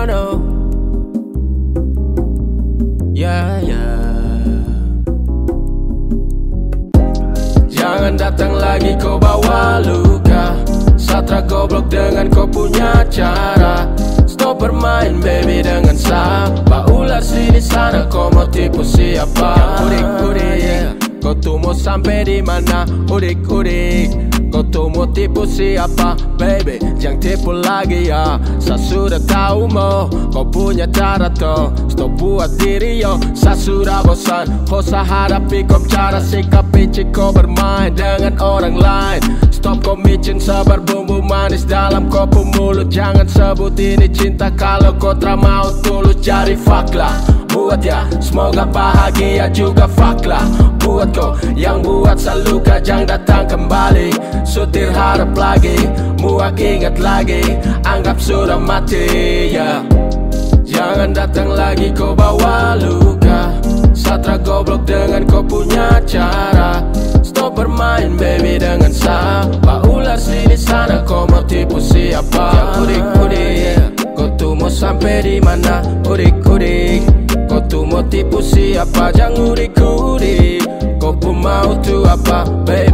no, no. Yeah, yeah. Jangan datang lagi kau bawa luka. Satra goblok dengan kau punya cara. Stop bermain baby dengan sahabat. Ular sini sana kau mau tipu siapa? Udik-udik, kau tuh mau sampai di mana? Udik-udik, kau tuh mau tipu siapa? Baby, jangan tipu lagi ya. Saya sudah tahu mo, kau punya cara toh. Stop buat diri yo, saya sudah bosan. Kau saya hadapi kau cara sikap picik kau bermain dengan orang lain. Stop kau micin sabar bumbu manis dalam kopi mulut. Jangan sebut ini cinta kalau kau tak mau tulus. Jadi fuck lah, buat ya semoga bahagia juga fuck lah. Buat kau yang buat saya luka jangan datang kembali. Sutir harap lagi, muak ingat lagi, anggap sudah mati ya. Jangan datang lagi kau bawa luka. Satra goblok dengan kau punya cara. Stop bermain baby dengan sahabat. Ular sini sana kau mau tipu siapa? Udik-udik, kau tuh mau sampai di mana? Udik-udik, kau tuh mau tipu siapa? Jangan udik-udik, kau pun mau tuh apa baby?